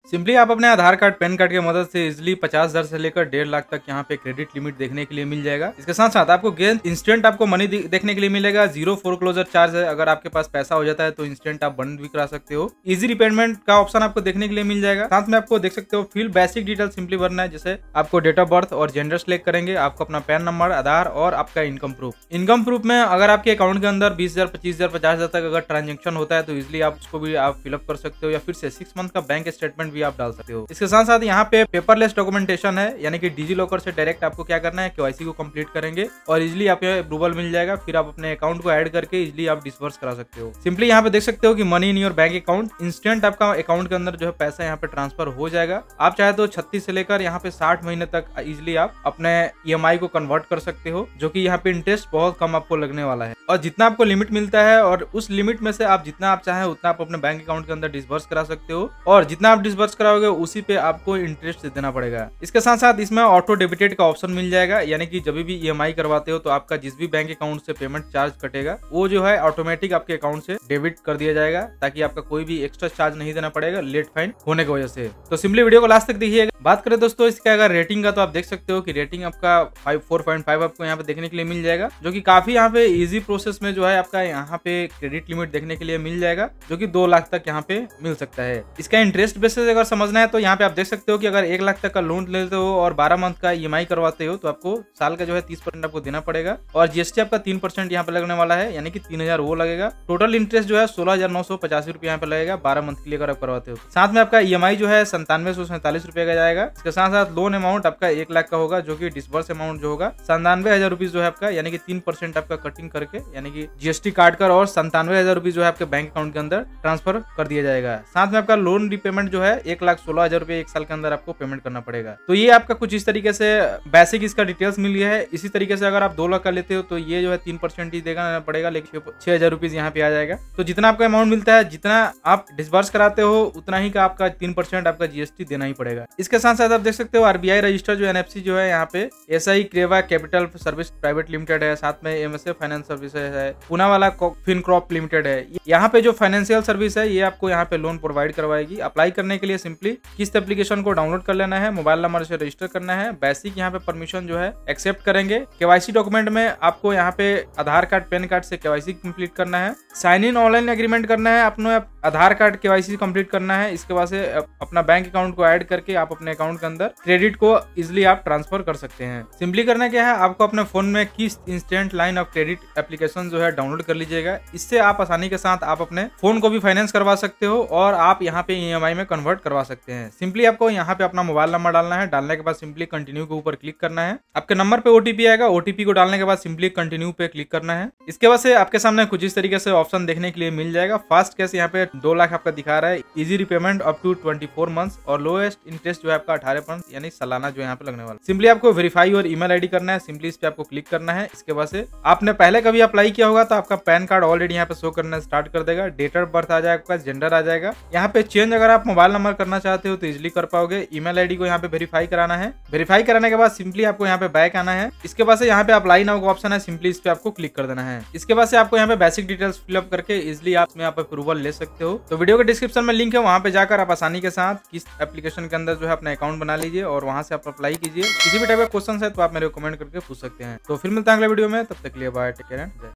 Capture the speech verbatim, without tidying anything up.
Simply आप अपने आधार card PAN card की मदद से इजिली पचास हजार से लेकर डेढ़ लाख तक यहाँ पे क्रेडिट लिमिट देखने के लिए मिल जाएगा। इसके साथ साथ आपको गेंद इंस्टेंट आपको मनी देखने के लिए मिलेगा। जीरो फोरक्लोजर चार्ज है, अगर आपके पास पैसा हो जाता है तो इंस्टेंट आप बंद भी करा सकते हो। इजी रिपेमेंट का ऑप्शन आपको देखने के लिए मिल जाएगा। साथ में आपको देख सकते हो फिल बेसिक डिटेल सिंपली भरना है, जैसे आपको डेट ऑफ बर्थ और जेंडर सिलेक्ट करेंगे, आपको अपना पैन नंबर, आधार और आपका इनकम प्रूफ। इनकम प्रूफ में अगर आपके अकाउंट के अंदर बीस हजार पच्चीस हजार पचास हजार तक अगर ट्रांजेक्शन होता है तो इजिली आप उसको भी आप फिलअप कर सकते हो, या फिर से सिक्स मंथ का बैंक स्टेटमेंट भी आप डाल सकते हो। इसके साथ साथ यहाँ पे पेपरलेस डॉक्यूमेंटेशन है, यानी कि डिजी लॉकर से डायरेक्ट आपको क्या करना है, केवाईसी को कंप्लीट करेंगे और इजिली आपको अप्रूवल मिल जाएगा। फिर आप अपने अकाउंट को ऐड करके इजिली आप डिस्बर्स करा सकते हो। सिंपली यहाँ पे देख सकते हो कि money in your bank account, instant आपका अकाउंट के अंदर जो है पैसा यहाँ पे ट्रांसफर हो जाएगा। आप चाहे तो छत्तीस से लेकर यहाँ पे साठ महीने तक इजिली आप अपने ई एम आई को कन्वर्ट कर सकते हो, जो कि यहाँ पे इंटरेस्ट बहुत कम आपको लगने वाला है। और जितना आपको लिमिट मिलता है और उस लिमिट में से आप जितना आप चाहें उतना आप अपने बैंक अकाउंट के अंदर डिस्बर्स करा सकते हो, और जितना आप डिस्बर्स कराओगे उसी पे आपको इंटरेस्ट देना पड़ेगा। इसके साथ साथ इसमें ऑटो डेबिटेड का ऑप्शन मिल जाएगा, यानी कि जब भी ई एम आई करवाते हो तो आपका जिस भी बैंक अकाउंट से पेमेंट चार्ज कटेगा वो जो है ऑटोमेटिक आपके अकाउंट से डेबिट कर दिया जाएगा, ताकि आपका कोई भी एक्स्ट्रा चार्ज नहीं देना पड़ेगा लेट फाइन होने की वजह से। तो सिंपली वीडियो को लास्ट तक देखिएगा। बात करें दोस्तों इसका अगर रेटिंग का, तो आप देख सकते हो कि रेटिंग आपका फाइव फोर पॉइंट फाइव आपको यहाँ पे देखने के लिए मिल जाएगा, जो कि काफी यहाँ पे इजी प्रोसेस में जो है आपका यहाँ पे क्रेडिट लिमिट देखने के लिए मिल जाएगा, जो कि दो लाख तक यहाँ पे मिल सकता है। इसका इंटरेस्ट बेसिस अगर समझना है तो यहाँ पे आप देख सकते हो कि अगर एक लाख तक का लोन लेते हो और बारह मंथ का ई एम आई करवाते हो तो आपको साल का जो है तीस परसेंट आपको देना पड़ेगा, और जीएसटी आपका तीन परसेंट यहाँ पे लगने वाला है, यानी कि तीन हजार वो लगेगा। टोटल इंटरेस्ट जो है सोलह हजार नौ सौ पचासी रुपए यहाँ पे लगेगा बारह मंथ के लिए अगर आप करवाते हो। साथ में आपका ई एम आई जो है संतानवे सौ सैंतालीस रुपए का जाएगा। इसके साथ साथ लोन अमाउंट आपका एक लाख का होगा, जो कि डिस्बर्स अमाउंट जो होगा संतानवे हजार रुपीज जो है आपका, यानी कि तीन परसेंट आपका कटिंग करके, यानी कि जीएसटी काट कर और संतानवे हजार रुपीज जो है आपके बैंक अकाउंट के अंदर ट्रांसफर कर दिया जाएगा। साथ में आपका लोन रिपेमेंट जो है एक लाख सोलह हजार रुपए एक साल के अंदर आपको पेमेंट करना पड़ेगा। तो ये आपका कुछ इस तरीके से बेसिक इसका डिटेल्स मिल गया है। इसी तरीके से अगर आप दो लाख का लेते हो तो ये जो है तीन परसेंट ही देना पड़ेगा, लेकिन छह हजार रुपीज यहाँ पे आ जाएगा। तो जितना आपका अमाउंट मिलता है, जितना आप डिस्बर्स कराते हो उतना ही का आपका तीन परसेंट आपका जीएसटी देना ही पड़ेगा। इसके साथ साथ आप देख सकते हो आरबीआई रजिस्टर जो एनएफसी जो है यहाँ पे SI Creva capital service private limited है, साथ में एमएसए फाइनेंस सर्विसेज है, पूना वाला फिनक्रॉप लिमिटेड है। यहाँ पे जो फाइनेंशियल सर्विस है ये आपको यहाँ पे लोन प्रोवाइड करवाएगी। अप्लाई करने के लिए सिंपली किस्त एप्लीकेशन को डाउनलोड कर लेना है, मोबाइल नंबर से रजिस्टर करना है, बेसिक यहाँ पे परमिशन जो है एक्सेप्ट करेंगे। केवाईसी डॉक्यूमेंट में आपको यहाँ पे आधार कार्ड पैन कार्ड से केवाईसी कंप्लीट करना है, साइन इन ऑनलाइन एग्रीमेंट करना है, अपने आधार कार्ड केवाईसी कंप्लीट करना है। इसके बाद से अपना बैंक अकाउंट को ऐड करके आप अपने अकाउंट के अंदर क्रेडिट को इजिली आप ट्रांसफर कर सकते हैं। सिंपली करना क्या है, आपको अपने फोन में Kissht instant line of credit application जो है डाउनलोड कर लीजिएगा। इससे आप आसानी के साथ आप अपने फोन को भी फाइनेंस करवा सकते हो और आप यहाँ पे ई एम आई में कन्वर्ट करवा सकते हैं। सिंपली आपको यहाँ पे अपना मोबाइल नंबर डालना है, डालने के बाद सिंपली कंटिन्यू के ऊपर क्लिक करना है। आपके नंबर पे ओटीपी आएगा, ओटीपी को डालने के बाद सिंपली कंटिन्यू पे क्लिक करना है। इसके बाद से आपके सामने कुछ इस तरीके से ऑप्शन देखने के लिए मिल जाएगा। फास्ट कैश यहाँ पे दो लाख आपका दिखा रहा है, easy repayment up to twenty four months और लोएस्ट इंटरेस्ट जो है आपका अठारह परसेंट यानी सालाना जो यहाँ पे लगने वाला। सिंपली आपको वेरीफाई और ईमेल आईडी करना है, सिंपली इस पे आपको क्लिक करना है। इसके बाद से आपने पहले कभी अप्लाई किया होगा तो आपका पैन कार्ड ऑलरेडी यहाँ पे शो करना स्टार्ट कर देगा, डेट ऑफ बर्थ आ जाएगा, जेंडर आ जाएगा। यहाँ पे चेंज अगर आप मोबाइल नंबर करना चाहते हो तो इजिली कर पाओगे। ईमेल आईडी को यहाँ पे वेरीफाई कराना है, वेरीफाई कराने के बाद सिंपली आपको यहाँ पे बैक आना है। इसके बाद से यहाँ पे अप्लाई नाउ का ऑप्शन है, सिंपली इस पे आपको क्लिक कर देना है। इसके बाद से आपको यहाँ पे बेसिक डिटेल्स फिलअप करके इजिली आप में आप अप्रूवल ले सकते हो। तो वीडियो के डिस्क्रिप्शन में लिंक है, वहाँ पे जाकर आप आसानी के साथ किस एप्लीकेशन के अंदर जो है अपना अकाउंट बना लीजिए और वहाँ से आप अप्लाई कीजिए। किसी भी टाइप का क्वेश्चन है तो आप मेरे को कमेंट करके पूछ सकते हैं। तो फिर मिलते हैं अगले वीडियो में, तब तक के लिए बाय, टेक केयर एंड जय।